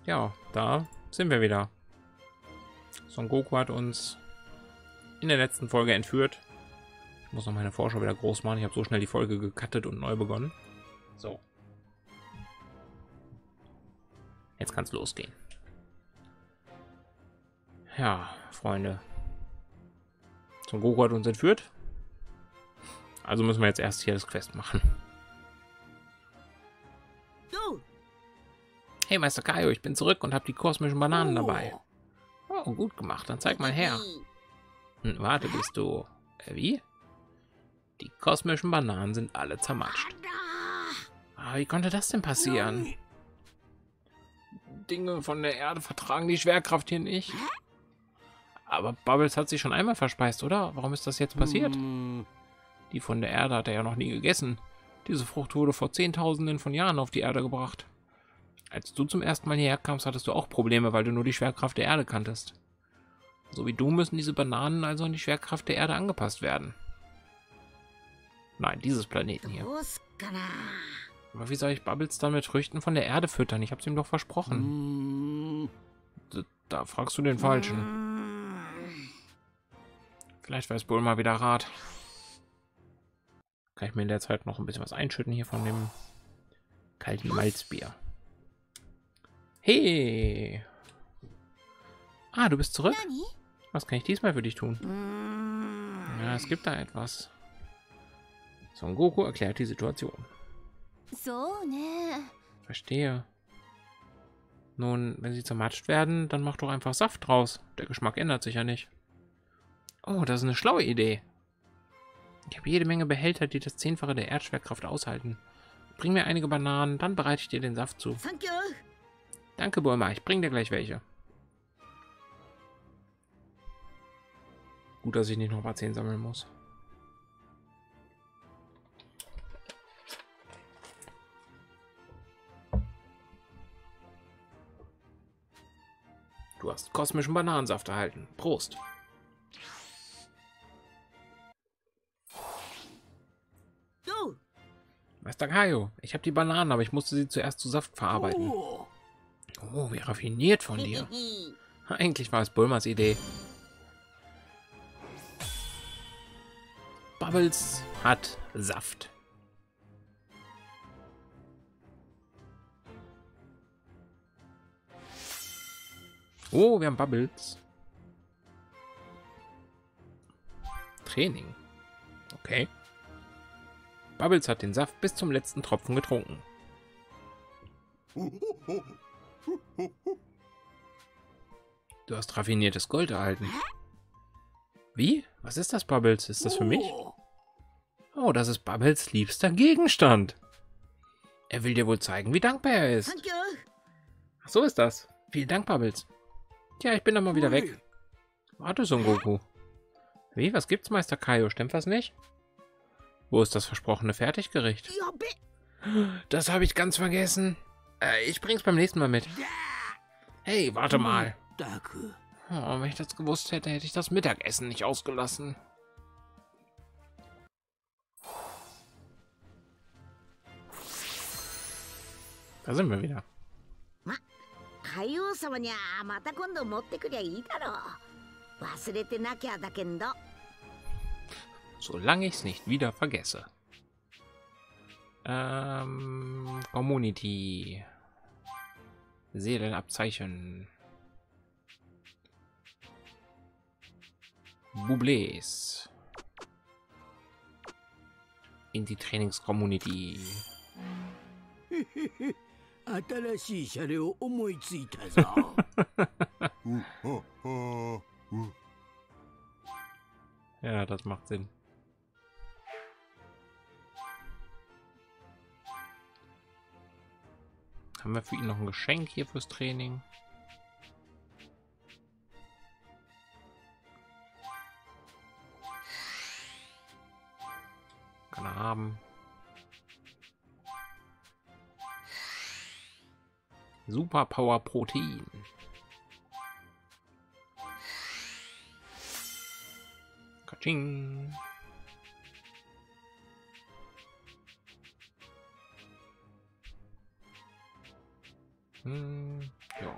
Ja, da sind wir wieder. Son Goku hat uns in der letzten Folge entführt. Ich muss noch meine Vorschau wieder groß machen. Ich habe so schnell die Folge gecuttet und neu begonnen. So. Jetzt kann es losgehen. Ja, Freunde. Son Goku hat uns entführt. Also müssen wir jetzt erst hier das Quest machen. Hey Meister Kaio, ich bin zurück und habe die kosmischen Bananen dabei. Oh, gut gemacht. Dann zeig mal her. Warte, bist du... wie? Die kosmischen Bananen sind alle zermatscht. Wie konnte das denn passieren? Dinge von der Erde vertragen die Schwerkraft hier nicht. Aber Bubbles hat sich schon einmal verspeist, oder? Warum ist das jetzt passiert? Die von der Erde hat er ja noch nie gegessen. Diese Frucht wurde vor Zehntausenden von Jahren auf die Erde gebracht. Als du zum ersten Mal hierher kamst, hattest du auch Probleme, weil du nur die Schwerkraft der Erde kanntest. So wie du müssen diese Bananen also an die Schwerkraft der Erde angepasst werden. Nein, dieses Planeten hier. Aber wie soll ich Bubbles dann mit Früchten von der Erde füttern? Ich habe es ihm doch versprochen. Da fragst du den Falschen. Vielleicht weiß Bulma wieder Rat. Kann ich mir in der Zeit noch ein bisschen was einschütten hier von dem kalten Malzbier. Hey! Du bist zurück? Was kann ich diesmal für dich tun? Ja, es gibt da etwas. Son Goku erklärt die Situation. Verstehe. Nun, wenn sie zermatscht werden, dann mach doch einfach Saft draus. Der Geschmack ändert sich ja nicht. Oh, das ist eine schlaue Idee. Ich habe jede Menge Behälter, die das 10-fache der Erdschwerkraft aushalten. Bring mir einige Bananen, dann bereite ich dir den Saft zu. Danke, Bulma, ich bring dir gleich welche. Gut, dass ich nicht noch mal 10 sammeln muss. Du hast kosmischen Bananensaft erhalten. Prost. Meister Kaio, ich habe die Bananen, aber ich musste sie zuerst zu Saft verarbeiten. Oh, wie raffiniert von dir. Eigentlich war es Bulmas Idee. Bubbles hat Saft. Oh, wir haben Bubbles. Training. Okay. Bubbles hat den Saft bis zum letzten Tropfen getrunken. Du hast raffiniertes Gold erhalten. Wie? Was ist das, Bubbles? Ist das für mich? Oh, das ist Bubbles liebster Gegenstand. Er will dir wohl zeigen, wie dankbar er ist. Ach, so ist das. Vielen Dank, Bubbles. Tja, ich bin dann mal wieder weg. Warte, Son Goku. Wie? Was gibt's, Meister Kaio? Stimmt was nicht? Wo ist das versprochene Fertiggericht? Das habe ich ganz vergessen. Ich bring's beim nächsten Mal mit. Hey, warte mal. Oh, wenn ich das gewusst hätte, hätte ich das Mittagessen nicht ausgelassen. Da sind wir wieder. Solange ich es nicht wieder vergesse. Community. Seelenabzeichen. Bublés. In die Trainings-Community. Ja, das macht Sinn. Haben wir für ihn noch ein Geschenk hier fürs Training? Kann er haben. Super Power Protein. Katsching. Ja.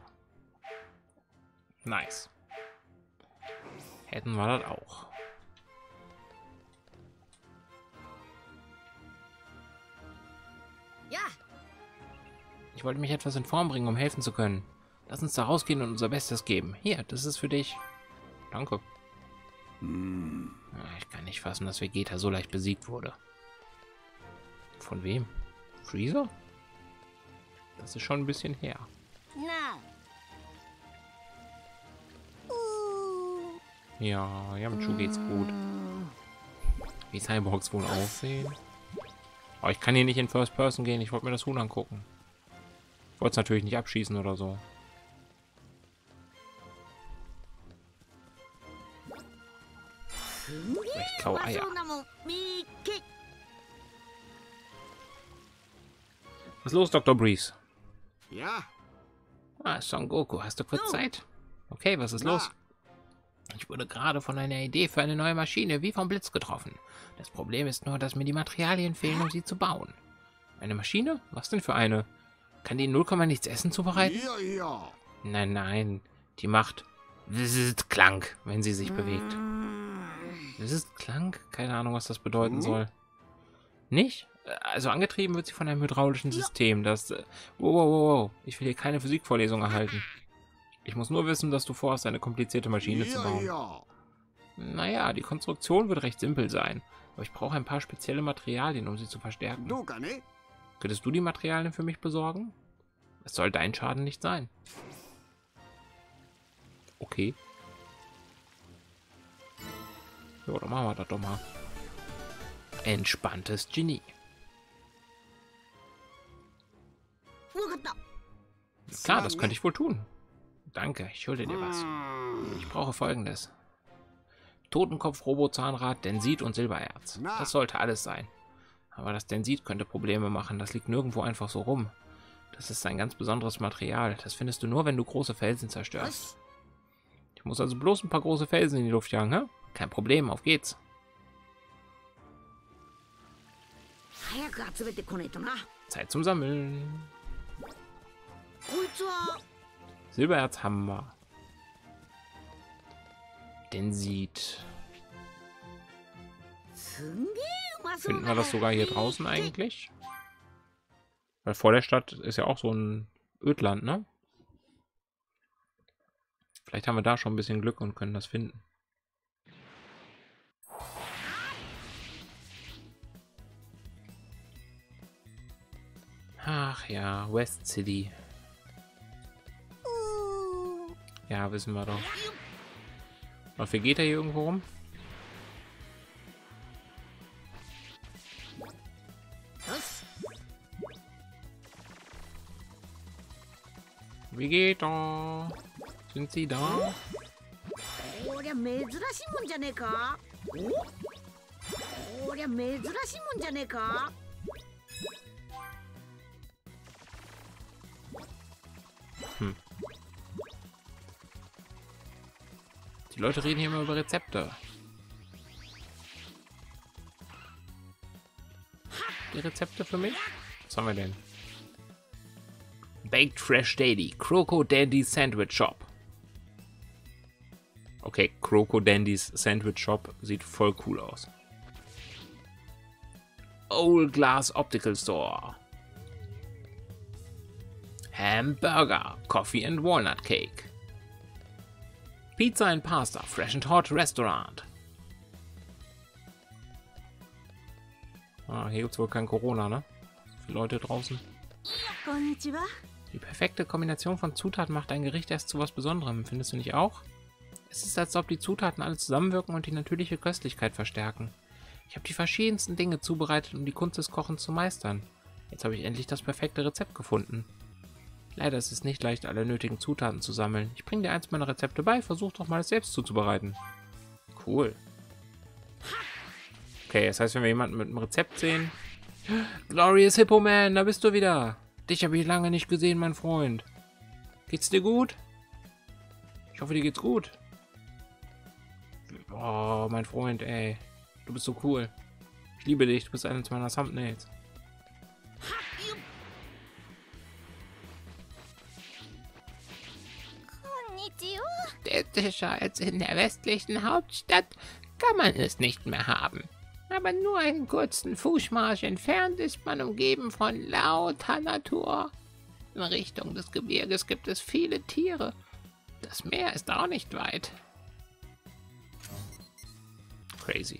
Nice. Hätten wir das auch. Ja, Ich wollte mich etwas in Form bringen, um helfen zu können. Lass uns da rausgehen und unser Bestes geben. Hier, das ist für dich. Danke. Ich kann nicht fassen, dass Vegeta so leicht besiegt wurde. Von wem? Freezer? Das ist schon ein bisschen her. na. Ja, Yamchu geht's gut. Wie Cyborgs wohl aussehen? Aber ich kann hier nicht in First Person gehen. Ich wollte mir das Huhn angucken. Ich wollte es natürlich nicht abschießen oder so. Echt Kaueier. Was ist los, Dr. Breeze? Ja, Ah, Son Goku, hast du kurz Zeit? Okay, was ist los? Ich wurde gerade von einer Idee für eine neue Maschine wie vom Blitz getroffen. Das Problem ist nur, dass mir die Materialien fehlen, um sie zu bauen. Eine Maschine? Was denn für eine? Kann die in 0, nichts Essen zubereiten? ja. Nein, nein. Die macht Klang, wenn sie sich bewegt. Das ist Klang? Keine Ahnung, was das bedeuten soll. Nicht? Also angetrieben wird sie von einem hydraulischen System, das... Wow. Ich will hier keine Physikvorlesung erhalten. Ich muss nur wissen, dass du vorhast, eine komplizierte Maschine zu bauen. Ja. Naja, die Konstruktion wird recht simpel sein. Aber ich brauche ein paar spezielle Materialien, um sie zu verstärken. Du kann ich? Könntest du die Materialien für mich besorgen? Es soll dein Schaden nicht sein. Okay. Ja, dann machen wir das doch mal. Entspanntes Genie. Klar, das könnte ich wohl tun. Danke, ich schulde dir was. Ich brauche Folgendes. Totenkopf, Robozahnrad, Densit und Silbererz. Das sollte alles sein. Aber das Densit könnte Probleme machen. Das liegt nirgendwo einfach so rum. Das ist ein ganz besonderes Material. Das findest du nur, wenn du große Felsen zerstörst. Ich muss also bloß ein paar große Felsen in die Luft jagen, hä? Kein Problem, auf geht's. Zeit zum Sammeln. Silbererz haben wir. Densit. Finden wir das sogar hier draußen eigentlich? Weil vor der Stadt ist ja auch so ein Ödland, ne? Vielleicht haben wir da schon ein bisschen Glück und können das finden. Ach ja, West City. Ja, wissen wir doch. Und wie geht er hier irgendwo rum? Wie geht er? Sind sie da? Die Leute reden hier immer über Rezepte. Die Rezepte für mich? Was haben wir denn? Baked Fresh Daily, Croco Dandy's Sandwich Shop. Okay, Croco Dandy's Sandwich Shop sieht voll cool aus. Old Glass Optical Store. Hamburger, Coffee and Walnut Cake. Pizza and Pasta, Fresh and Hot Restaurant. Ah, hier gibt es wohl kein Corona, ne? So viele Leute draußen. Die perfekte Kombination von Zutaten macht ein Gericht erst zu was Besonderem, findest du nicht auch? Es ist, als ob die Zutaten alle zusammenwirken und die natürliche Köstlichkeit verstärken. Ich habe die verschiedensten Dinge zubereitet, um die Kunst des Kochens zu meistern. Jetzt habe ich endlich das perfekte Rezept gefunden. Leider ist es nicht leicht, alle nötigen Zutaten zu sammeln. Ich bringe dir eins meiner Rezepte bei, versuch doch mal es selbst zuzubereiten. Cool. Okay, das heißt, wenn wir jemanden mit einem Rezept sehen... Glorious Hippo Man, da bist du wieder. Dich habe ich lange nicht gesehen, mein Freund. Geht's dir gut? Ich hoffe, dir geht's gut. Oh, mein Freund, ey. Du bist so cool. Ich liebe dich, du bist eines meiner Thumbnails. majestätischer als in der westlichen Hauptstadt kann man es nicht mehr haben. Aber nur einen kurzen Fußmarsch entfernt ist man umgeben von lauter Natur. In Richtung des Gebirges gibt es viele Tiere. Das Meer ist auch nicht weit. Crazy.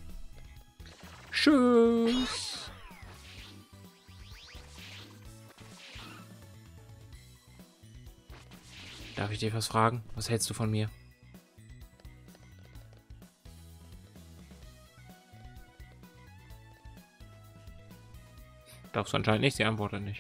Tschüss. Darf ich dir was fragen? Was hältst du von mir? Darfst du anscheinend nicht, sie antwortet nicht.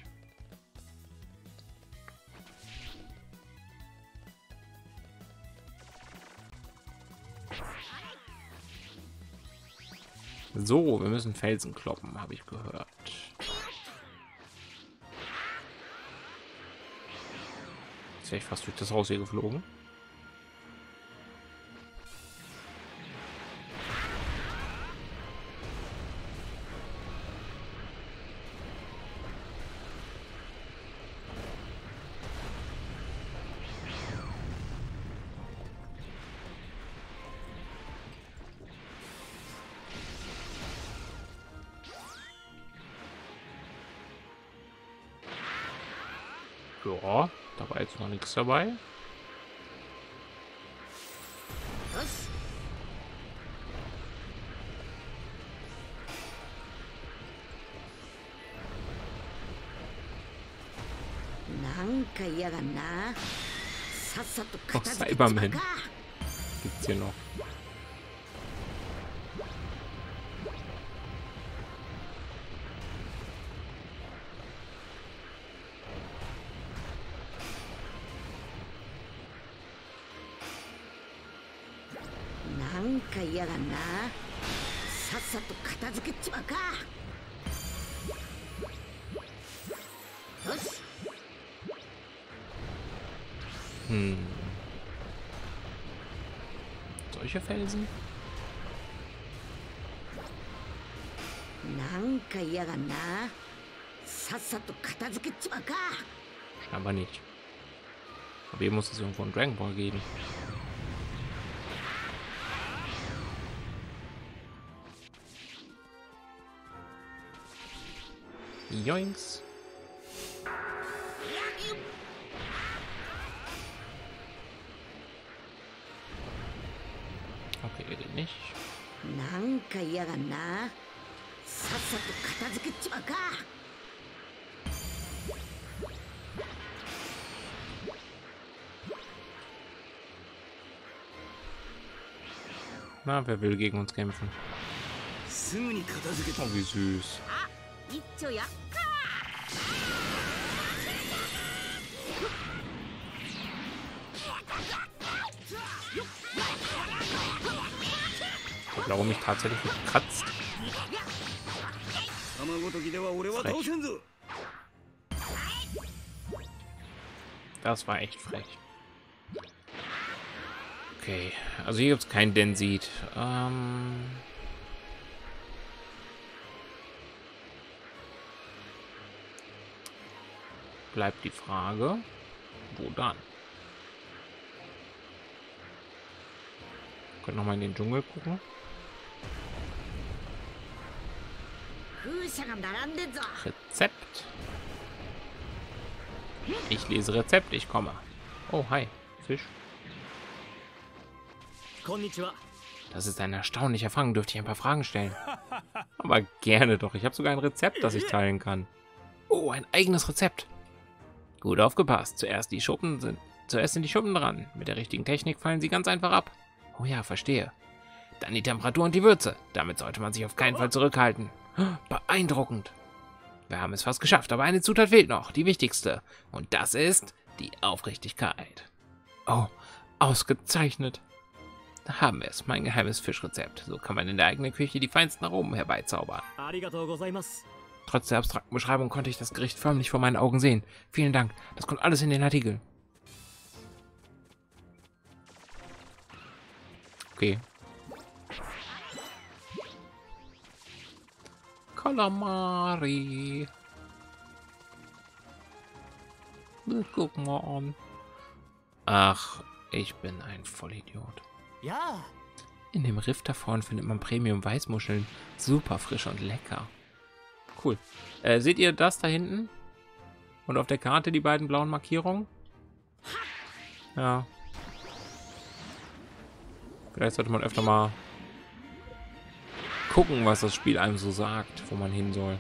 So, wir müssen Felsen kloppen, habe ich gehört. Jetzt wäre ich fast durch das Haus hier geflogen. Ja, da war jetzt noch nichts dabei. Was? Noch Cyberman gibt's hier noch. Solche Felsen? Scheinbar nicht. Aber hier muss es irgendwo einen Dragon Ball geben. Joinks. Okay, er geht nicht. Na, wer will gegen uns kämpfen? Oh, wie süß. Warum mich tatsächlich nicht kratzt? Frech. Das war echt frech. Okay, also hier gibt es kein Densit. Bleibt die Frage, wo dann? Können noch mal in den Dschungel gucken. Rezept. Ich lese Rezept, ich komme. Oh, hi, Fisch. Das ist ein erstaunlicher Fang. Dürfte ich ein paar Fragen stellen? Aber gerne doch. Ich habe sogar ein Rezept, das ich teilen kann. Oh, ein eigenes Rezept. Gut aufgepasst. Zuerst sind die Schuppen dran. Mit der richtigen Technik fallen sie ganz einfach ab. Oh ja, verstehe. Dann die Temperatur und die Würze. Damit sollte man sich auf keinen Fall zurückhalten. Beeindruckend. Wir haben es fast geschafft, aber eine Zutat fehlt noch. Die wichtigste. Und das ist die Aufrichtigkeit. Oh, ausgezeichnet. Da haben wir es, mein geheimes Fischrezept. So kann man in der eigenen Küche die feinsten Aromen herbeizaubern. Trotz der abstrakten Beschreibung konnte ich das Gericht förmlich vor meinen Augen sehen. Vielen Dank, das kommt alles in den Artikel. Okay. Kalamari. Guck mal an. Ach, Ich bin ein Vollidiot. Ja. In dem Riff da vorne findet man Premium-Weißmuscheln. Super frisch und lecker. Cool. Seht ihr das da hinten? Und auf der Karte die beiden blauen Markierungen? Ja. Vielleicht sollte man öfter mal gucken, was das Spiel einem so sagt, wo man hin soll.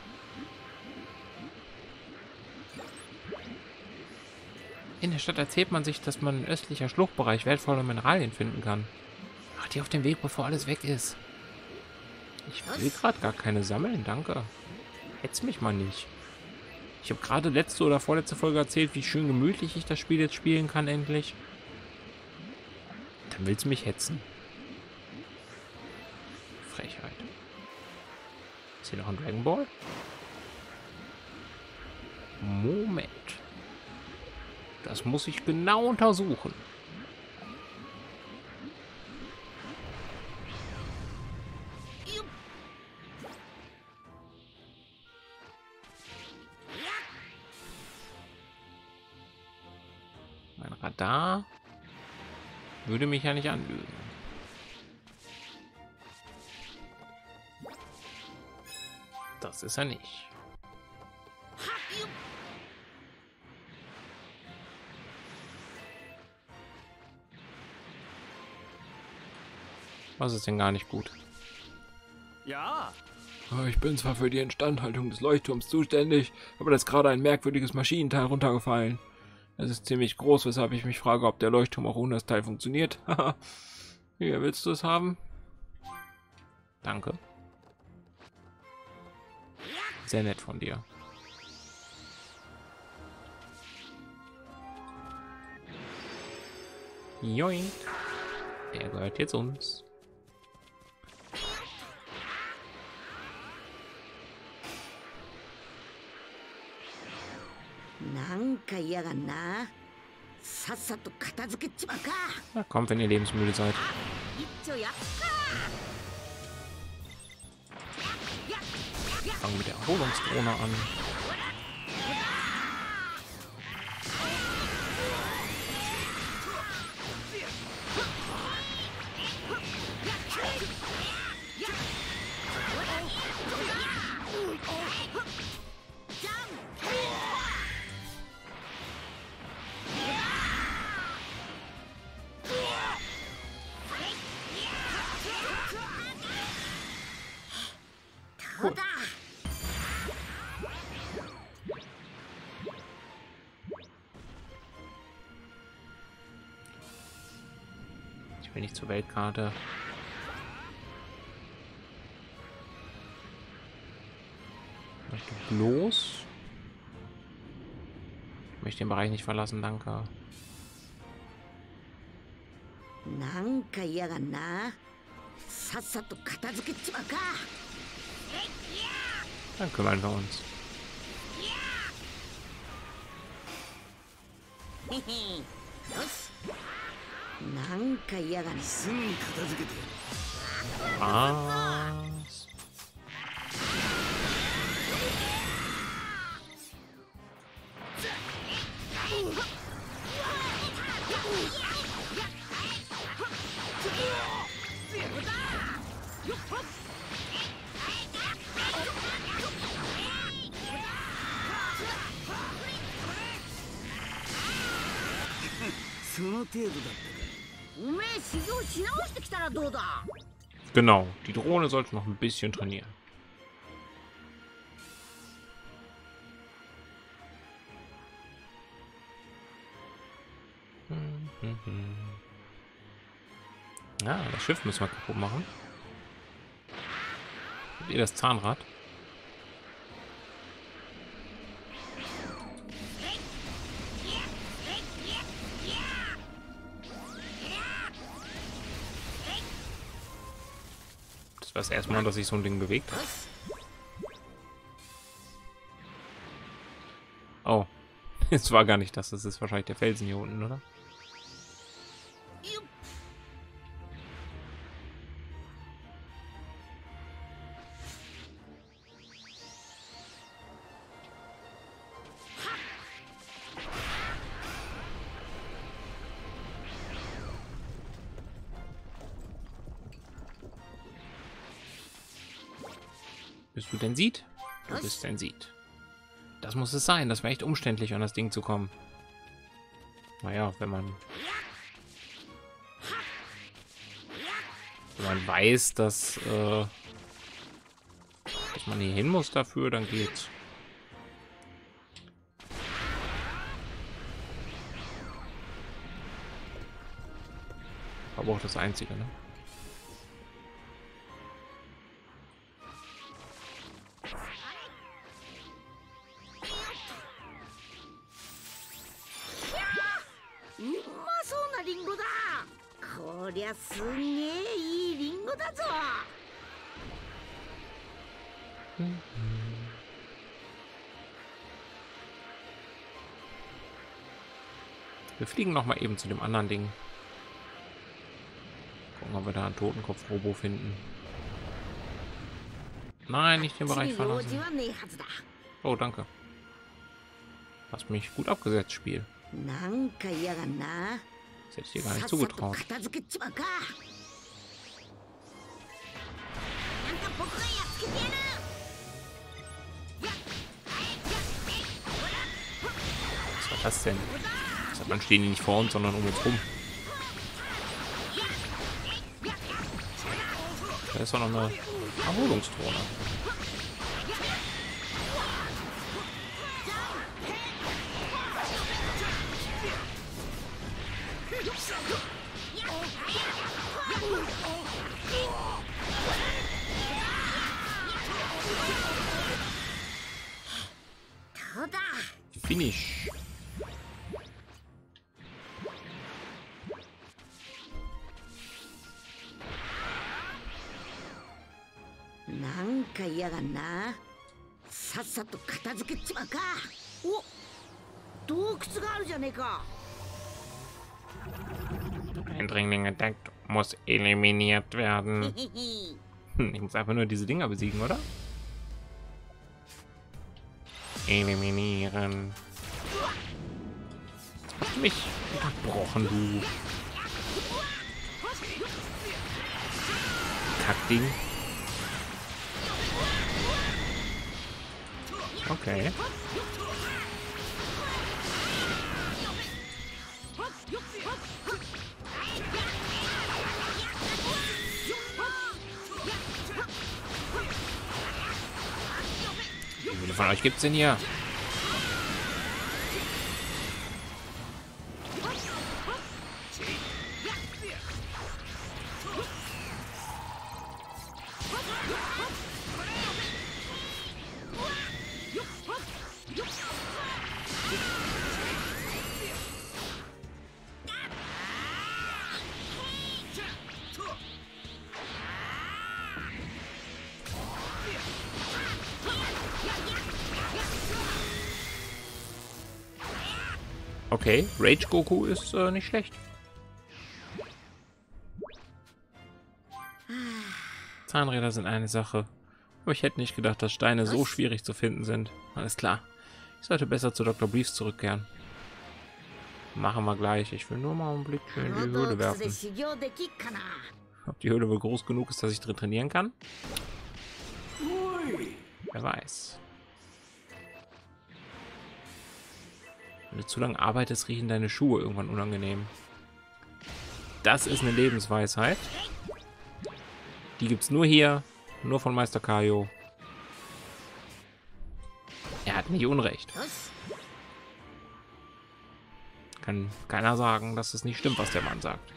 In der Stadt erzählt man sich, dass man im östlicher Schluchtbereich wertvolle Mineralien finden kann. Mach die auf den Weg, bevor alles weg ist. Ich will gerade gar keine sammeln, danke. Hetz mich mal nicht. Ich habe gerade letzte oder vorletzte Folge erzählt, wie schön gemütlich ich das Spiel jetzt spielen kann, endlich. Dann willst du mich hetzen. Frechheit. Ist hier noch ein Dragon Ball? Moment. Das muss ich genau untersuchen. Mein Radar würde mich ja nicht anlügen. Das ist er nicht. Was ist denn gar nicht gut? Ja. Ich bin zwar für die Instandhaltung des Leuchtturms zuständig, aber da ist gerade ein merkwürdiges Maschinenteil runtergefallen. Es ist ziemlich groß, weshalb ich mich frage, ob der Leuchtturm auch ohne das Teil funktioniert. Wie willst du es haben? Danke. Sehr nett von dir. Joink. Der gehört jetzt uns. Na, kommt, wenn ihr lebensmüde seid. Fangen mit der Erholungsdrohne an. Cool. Ich will nicht zur Weltkarte. Möchte bloß. Ich möchte den Bereich nicht verlassen, danke. Dann kümmern wir uns. Was? Genau, die Drohne sollte noch ein bisschen trainieren. Ja, das Schiff müssen wir kaputt machen. Habt ihr das Zahnrad? Das war das erste Mal, dass sich so ein Ding bewegt hat. Oh, es war gar nicht das. Das ist wahrscheinlich der Felsen hier unten, oder? Bist du denn Sied? Du bist denn Sied. Das muss es sein. Das wäre echt umständlich, an das Ding zu kommen. Naja, wenn man weiß, dass man hier hin muss dafür, dann geht's. Aber auch das Einzige, ne? Wir fliegen noch mal eben zu dem anderen Ding. Gucken, ob wir da einen Totenkopf-Robo finden. Nein, nicht den Bereich verlassen. Oh, danke. Hast mich gut abgesetzt, Spiel. Das hätte ich dir gar nicht zugetraut. Was war das denn? Man stehen die nicht vor uns, sondern um uns rum. Da ist doch noch eine Erholungszone. Finish. Eindringling entdeckt, muss eliminiert werden. Ich muss einfach nur diese Dinger besiegen, oder? Eliminieren. Hast du mich unterbrochen, du Kackding? Okay. Wie viele von euch gibt's denn hier? Okay, Rage Goku ist nicht schlecht. Zahnräder sind eine Sache. Aber ich hätte nicht gedacht, dass Steine so schwierig zu finden sind. Alles klar. Ich sollte besser zu Dr. Briefs zurückkehren. Machen wir gleich. Ich will nur mal einen Blick in die Höhle werfen. Ob die Höhle wohl groß genug ist, dass ich drin trainieren kann? Wer weiß. Wenn du zu lange arbeitest, riechen deine Schuhe irgendwann unangenehm. Das ist eine Lebensweisheit. Die gibt es nur hier, nur von Meister Kaio. Er hat nicht Unrecht. Kann keiner sagen, dass es nicht stimmt, was der Mann sagt.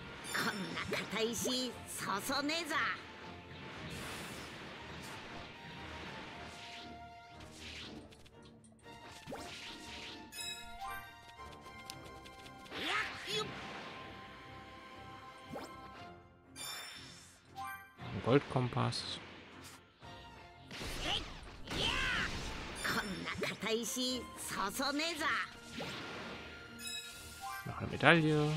Goldkompass. Noch eine Medaille.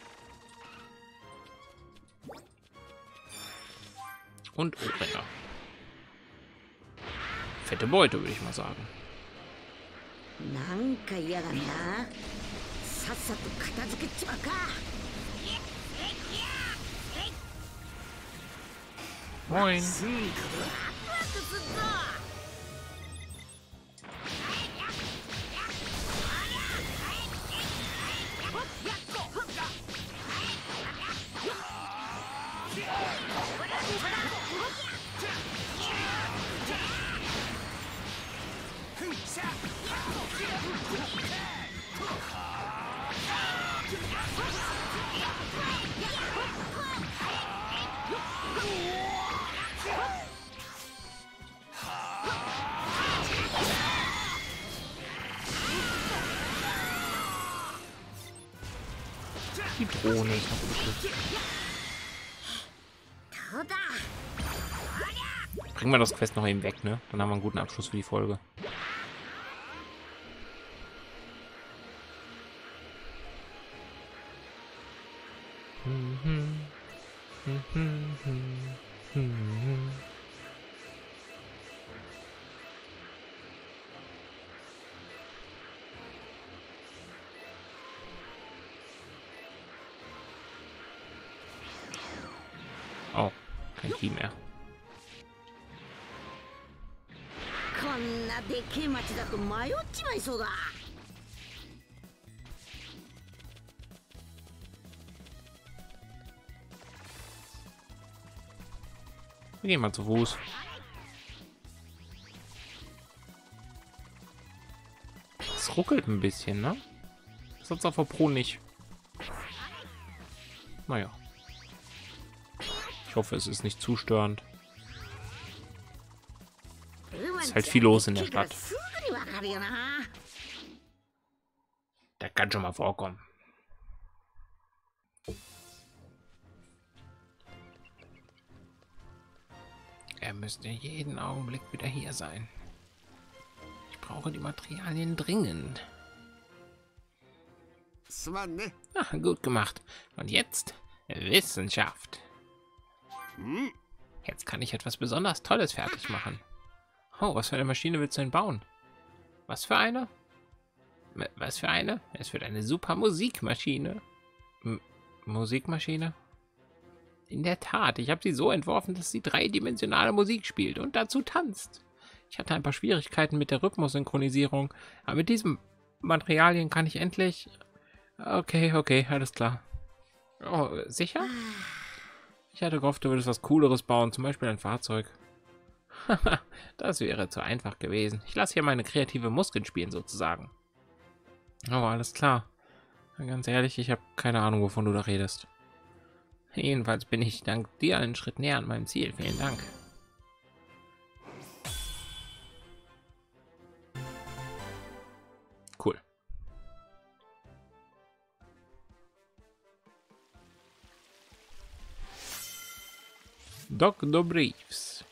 Und Ohrringe. Fette Beute, würde ich mal sagen. Moin. Die Drohne ist noch übrig. Bringen wir das Quest noch eben weg, ne? Dann haben wir einen guten Abschluss für die Folge. Oh, kein Key mehr. こんなでけえ町だと迷っちまいそうだ。 Wir gehen mal zu Fuß. Es ruckelt ein bisschen, ne? Das hat's auf der Pro nicht. Naja. Ich hoffe, es ist nicht zu störend. Es ist halt viel los in der Stadt. Das kann schon mal vorkommen. Er müsste jeden Augenblick wieder hier sein. Ich brauche die Materialien dringend. Ach, gut gemacht. Und jetzt Wissenschaft. Jetzt kann ich etwas besonders Tolles fertig machen. Oh, was für eine Maschine willst du denn bauen? Was für eine? Was für eine? Es wird eine super Musikmaschine. Musikmaschine? In der Tat, ich habe sie so entworfen, dass sie dreidimensionale Musik spielt und dazu tanzt. Ich hatte ein paar Schwierigkeiten mit der Rhythmussynchronisierung, aber mit diesen Materialien kann ich endlich... Okay, alles klar. Oh, sicher? Ich hatte gehofft, du würdest was Cooleres bauen, zum Beispiel ein Fahrzeug. Das wäre zu einfach gewesen. Ich lasse hier meine kreative Muskeln spielen, sozusagen. Oh, alles klar. Ganz ehrlich, ich habe keine Ahnung, wovon du da redest. Jedenfalls bin ich dank dir einen Schritt näher an meinem Ziel. Vielen Dank. Cool. Dr. Briefs.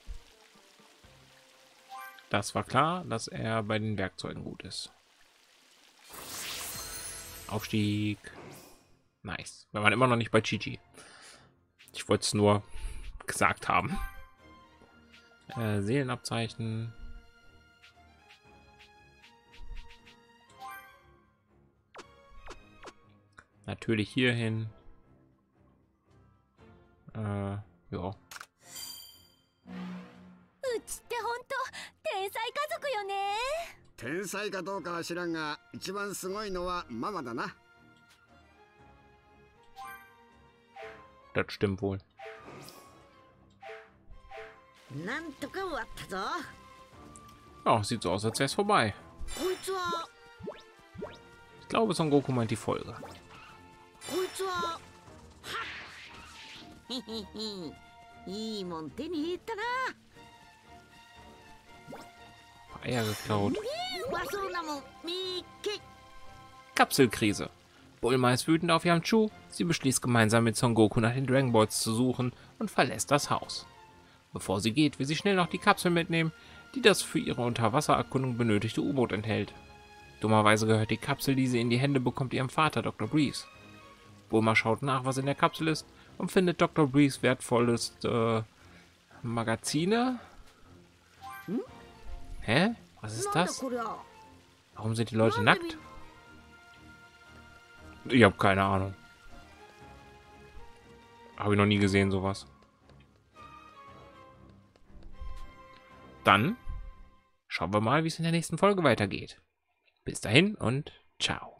Das war klar, dass er bei den Werkzeugen gut ist. Aufstieg. Nice. Wir waren immer noch nicht bei Gigi. Ich wollte es nur gesagt haben. Seelenabzeichen. Natürlich hierhin. Ja. うちって本当天才家族よね。 天才かどうかは知らんが、一番すごいのはママだな。 Das stimmt wohl. なんとか終わったぞ。 Oh, sieht so aus, als wäre es vorbei. こいつは Ich glaube, Son Goku meint die Folge. こいつははっへへへいいもん手に入れたな。 Eier geklaut. うまそうなもん見っけ。 Kapselkrise. Bulma ist wütend auf Yamchu. Sie beschließt gemeinsam mit Son Goku nach den Dragon Balls zu suchen und verlässt das Haus. Bevor sie geht, will sie schnell noch die Kapsel mitnehmen, die das für ihre Unterwassererkundung benötigte U-Boot enthält. Dummerweise gehört die Kapsel, die sie in die Hände bekommt, ihrem Vater Dr. Briefs. Bulma schaut nach, was in der Kapsel ist und findet Dr. Briefs wertvolles Magazine. Hä? Was ist なんだ das? こりゃ。 Warum sind die Leute nackt? Ich habe keine Ahnung. Habe ich noch nie gesehen, sowas. Dann schauen wir mal, wie es in der nächsten Folge weitergeht. Bis dahin und ciao.